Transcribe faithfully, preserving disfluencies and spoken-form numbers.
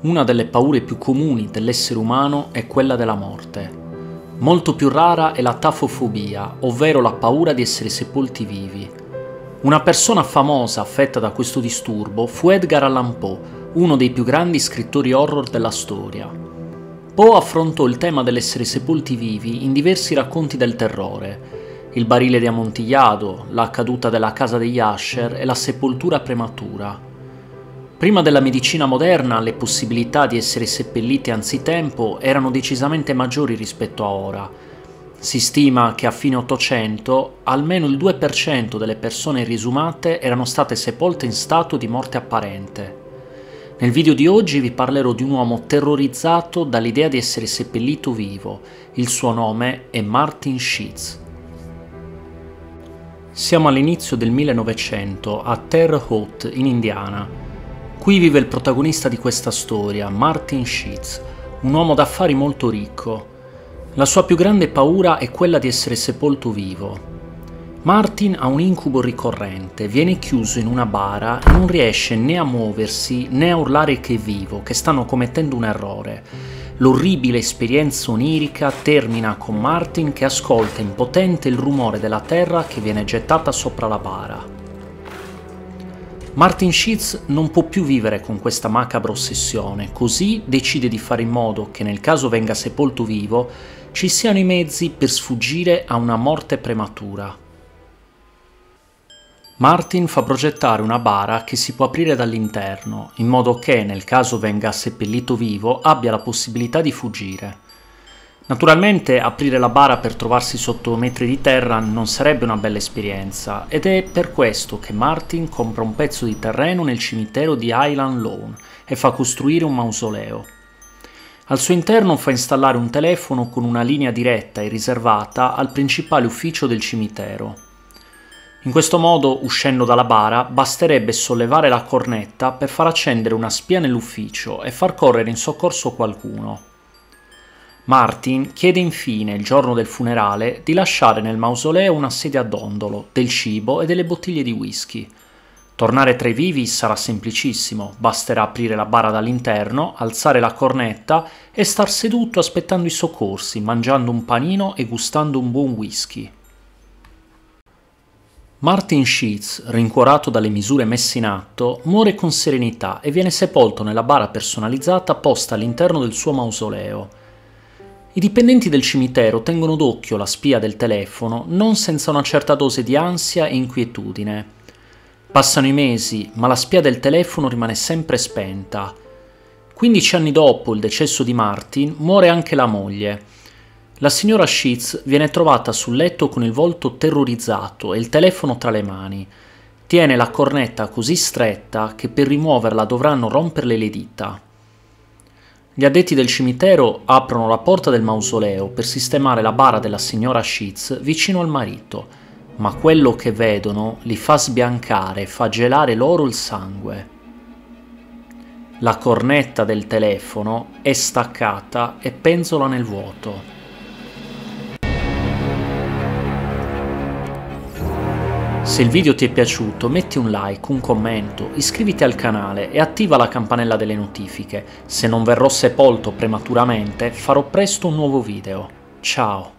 Una delle paure più comuni dell'essere umano è quella della morte. Molto più rara è la tafofobia, ovvero la paura di essere sepolti vivi. Una persona famosa affetta da questo disturbo fu Edgar Allan Poe, uno dei più grandi scrittori horror della storia. Poe affrontò il tema dell'essere sepolti vivi in diversi racconti del terrore: Il barile di Amontillado, La caduta della casa degli Usher e La sepoltura prematura. Prima della medicina moderna, le possibilità di essere seppelliti anzitempo erano decisamente maggiori rispetto a ora. Si stima che a fine Ottocento almeno il due per cento delle persone riesumate erano state sepolte in stato di morte apparente. Nel video di oggi vi parlerò di un uomo terrorizzato dall'idea di essere seppellito vivo. Il suo nome è Martin Sheets. Siamo all'inizio del millenovecento a Terre Haute, in Indiana. Qui vive il protagonista di questa storia, Martin Sheets, un uomo d'affari molto ricco. La sua più grande paura è quella di essere sepolto vivo. Martin ha un incubo ricorrente, viene chiuso in una bara e non riesce né a muoversi né a urlare che è vivo, che stanno commettendo un errore. L'orribile esperienza onirica termina con Martin che ascolta impotente il rumore della terra che viene gettata sopra la bara. Martin Sheets non può più vivere con questa macabra ossessione, così decide di fare in modo che nel caso venga sepolto vivo ci siano i mezzi per sfuggire a una morte prematura. Martin fa progettare una bara che si può aprire dall'interno, in modo che nel caso venga seppellito vivo abbia la possibilità di fuggire. Naturalmente aprire la bara per trovarsi sotto metri di terra non sarebbe una bella esperienza ed è per questo che Martin compra un pezzo di terreno nel cimitero di Highland Lawn e fa costruire un mausoleo. Al suo interno fa installare un telefono con una linea diretta e riservata al principale ufficio del cimitero. In questo modo, uscendo dalla bara, basterebbe sollevare la cornetta per far accendere una spia nell'ufficio e far correre in soccorso qualcuno. Martin chiede infine, il giorno del funerale, di lasciare nel mausoleo una sedia a dondolo, del cibo e delle bottiglie di whisky. Tornare tra i vivi sarà semplicissimo, basterà aprire la bara dall'interno, alzare la cornetta e star seduto aspettando i soccorsi, mangiando un panino e gustando un buon whisky. Martin Sheets, rincuorato dalle misure messe in atto, muore con serenità e viene sepolto nella bara personalizzata posta all'interno del suo mausoleo. I dipendenti del cimitero tengono d'occhio la spia del telefono, non senza una certa dose di ansia e inquietudine. Passano i mesi, ma la spia del telefono rimane sempre spenta. quindici anni dopo il decesso di Martin, muore anche la moglie. La signora Sheets viene trovata sul letto con il volto terrorizzato e il telefono tra le mani. Tiene la cornetta così stretta che per rimuoverla dovranno romperle le dita. Gli addetti del cimitero aprono la porta del mausoleo per sistemare la bara della signora Sheets vicino al marito, ma quello che vedono li fa sbiancare, fa gelare loro il sangue. La cornetta del telefono è staccata e penzola nel vuoto. Se il video ti è piaciuto, metti un like, un commento, iscriviti al canale e attiva la campanella delle notifiche. Se non verrò sepolto prematuramente, farò presto un nuovo video. Ciao!